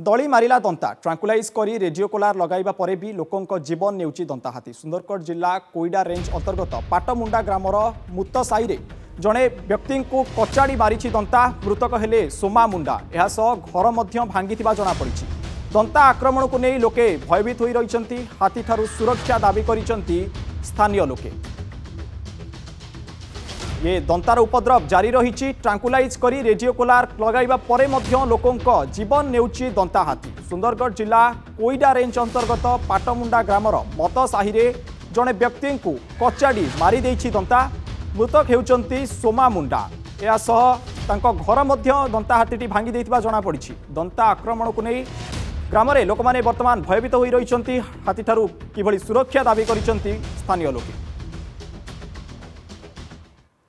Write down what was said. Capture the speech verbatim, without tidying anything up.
दली मारिला दंता ट्रांकुलाइज करी रेडियो कोलार लगाइबा परे भी लोकों जीवन नेउची दंता हाथी। सुंदरगढ़ जिला कोईडा रेंज अंतर्गत पाटमुंडा ग्रामर मुत साई रे जड़े व्यक्ति को कचाड़ी मारी दंता। मृतक हेले सोमा मुंडा। यह घर मध्य भांगी जना पड़ी। दंता आक्रमण को नहीं लोके भयभीत होई रहिसंती। हाथी ठारू सुरक्षा दाबी करिसंती स्थानीय लोके। ये दंतार उपद्रव जारी रही। ट्रांकुलाइज करी रेडियो कोलार लगाइबा परे मध्य लोकों जीवन नेउची दंता हाथी। सुंदरगढ़ जिला कोईडा रेंज अंतर्गत पाटमुंडा ग्रामर मत साही रे जड़े व्यक्ति को कचाड़ी मारी देइछि दंता। मृतक हेउचंती सोमा मुंडा। या सह घर मध्य दंता हाथीटी भांगी देइथिबा जଣା पड़िछि। दंता आक्रमण को नहीं ग्राम में लोक माने वर्तमान भयभीत होई रहिसंती। हाथी ठारू किभली सुरक्षा दाबी करिसंती स्थानीय लोके।